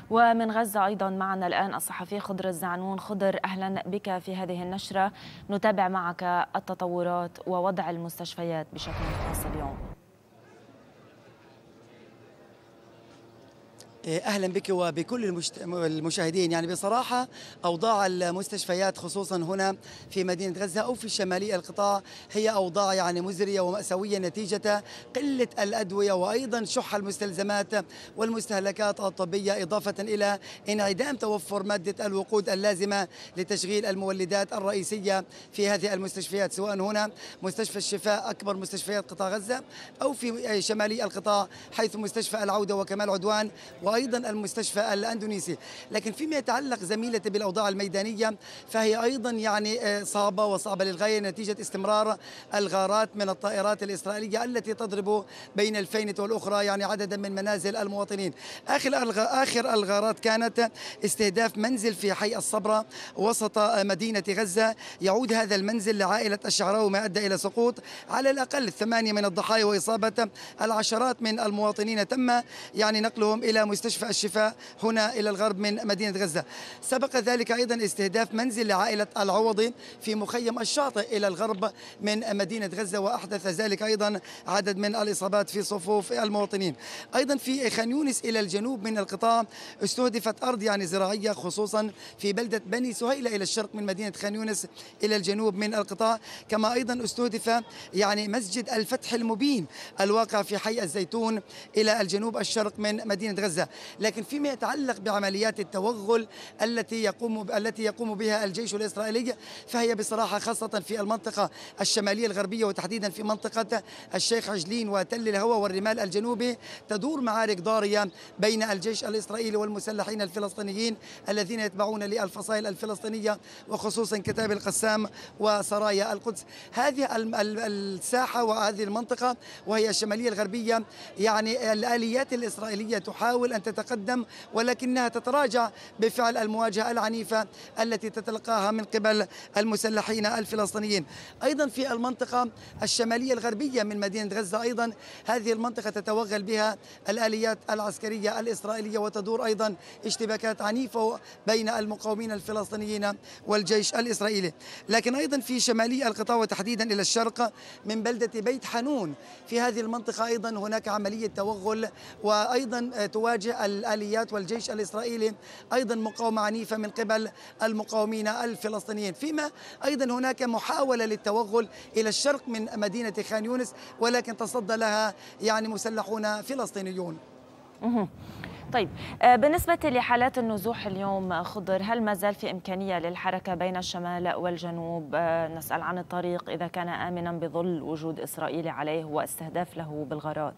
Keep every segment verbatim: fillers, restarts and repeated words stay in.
ومن غزة أيضا معنا الآن الصحفي خضر الزعنون. خضر، أهلا بك في هذه النشرة، نتابع معك التطورات ووضع المستشفيات بشكل خاص اليوم. أهلا بك وبكل المشاهدين. يعني بصراحة أوضاع المستشفيات خصوصا هنا في مدينة غزة أو في شمالي القطاع هي أوضاع يعني مزرية ومأساوية نتيجة قلة الأدوية وأيضا شح المستلزمات والمستهلكات الطبية، إضافة إلى انعدام توفر مادة الوقود اللازمة لتشغيل المولدات الرئيسية في هذه المستشفيات، سواء هنا مستشفى الشفاء أكبر مستشفيات قطاع غزة أو في شمالي القطاع حيث مستشفى العودة وكمال عدوان وأيضا المستشفى الأندونيسي. لكن فيما يتعلق زميلتي بالأوضاع الميدانية فهي أيضا يعني صعبة وصعبة للغاية نتيجة استمرار الغارات من الطائرات الإسرائيلية التي تضرب بين الفينة والأخرى يعني عددا من منازل المواطنين. آخر آخر الغارات كانت استهداف منزل في حي الصبرة وسط مدينة غزة. يعود هذا المنزل لعائلة الشعراوي ما أدى إلى سقوط على الأقل ثمانية من الضحايا وإصابة العشرات من المواطنين. تم يعني نقلهم إلى مستشفى الشفاء هنا إلى الغرب من مدينة غزة. سبق ذلك أيضا استهداف منزل لعائلة العوضي في مخيم الشاطئ إلى الغرب من مدينة غزة، وأحدث ذلك أيضا عدد من الإصابات في صفوف المواطنين. أيضا في خان يونس إلى الجنوب من القطاع استهدفت أرض يعني زراعية خصوصا في بلدة بني سهيلة إلى الشرق من مدينة خان يونس إلى الجنوب من القطاع. كما أيضا استهدف يعني مسجد الفتح المبين الواقع في حي الزيتون إلى الجنوب الشرق من مدينة غزة. لكن فيما يتعلق بعمليات التوغل التي يقوم التي يقوم بها الجيش الإسرائيلي فهي بصراحة خاصة في المنطقة الشمالية الغربية وتحديدا في منطقة الشيخ عجلين وتل الهوى والرمال الجنوبي تدور معارك ضارية بين الجيش الإسرائيلي والمسلحين الفلسطينيين الذين يتبعون للفصائل الفلسطينية وخصوصا كتائب القسام وسرايا القدس. هذه الساحة وهذه المنطقة وهي الشمالية الغربية يعني الآليات الإسرائيلية تحاول أن تتقدم ولكنها تتراجع بفعل المواجهة العنيفة التي تتلقاها من قبل المسلحين الفلسطينيين. أيضا في المنطقة الشمالية الغربية من مدينة غزة أيضا هذه المنطقة تتوغل بها الآليات العسكرية الإسرائيلية وتدور أيضا اشتباكات عنيفة بين المقاومين الفلسطينيين والجيش الإسرائيلي. لكن أيضا في شمالي القطاع وتحديدا إلى الشرق من بلدة بيت حنون في هذه المنطقة أيضا هناك عملية توغل وأيضا تواجه الآليات والجيش الإسرائيلي أيضا مقاومة عنيفة من قبل المقاومين الفلسطينيين. فيما أيضا هناك محاولة للتوغل إلى الشرق من مدينة خان يونس ولكن تصدى لها يعني مسلحون فلسطينيون. طيب، بالنسبة لحالات النزوح اليوم خضر، هل ما زال في إمكانية للحركة بين الشمال والجنوب؟ نسأل عن الطريق إذا كان آمنا بظل وجود إسرائيل عليه واستهداف له بالغارات.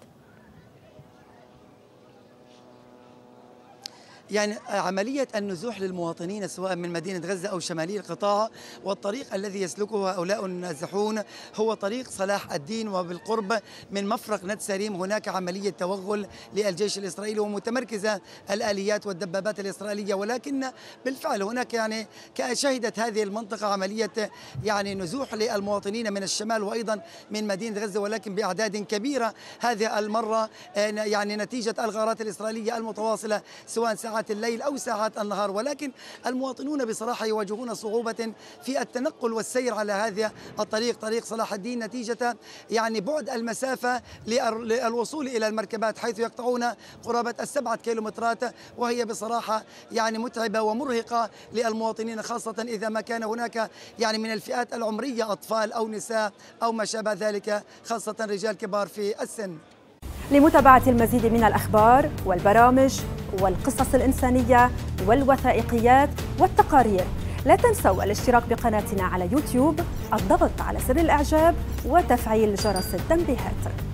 يعني عملية النزوح للمواطنين سواء من مدينة غزة أو شمالي القطاع والطريق الذي يسلكه هؤلاء النازحون هو طريق صلاح الدين وبالقرب من مفرق نتسريم هناك عملية توغل للجيش الإسرائيلي ومتمركزة الآليات والدبابات الإسرائيلية. ولكن بالفعل هناك يعني شهدت هذه المنطقة عملية يعني نزوح للمواطنين من الشمال وأيضا من مدينة غزة ولكن بأعداد كبيرة هذه المرة يعني نتيجة الغارات الإسرائيلية المتواصلة سواء ساعات الليل أو ساعات النهار. ولكن المواطنون بصراحة يواجهون صعوبة في التنقل والسير على هذا الطريق طريق صلاح الدين نتيجة يعني بعد المسافة للوصول إلى المركبات حيث يقطعون قرابة السبعة كيلومترات وهي بصراحة يعني متعبة ومرهقة للمواطنين خاصة إذا ما كان هناك يعني من الفئات العمرية أطفال أو نساء أو ما شابه ذلك خاصة رجال كبار في السن. لمتابعة المزيد من الأخبار والبرامج والقصص الإنسانية والوثائقيات والتقارير لا تنسوا الاشتراك بقناتنا على يوتيوب، الضغط على زر الإعجاب وتفعيل جرس التنبيهات.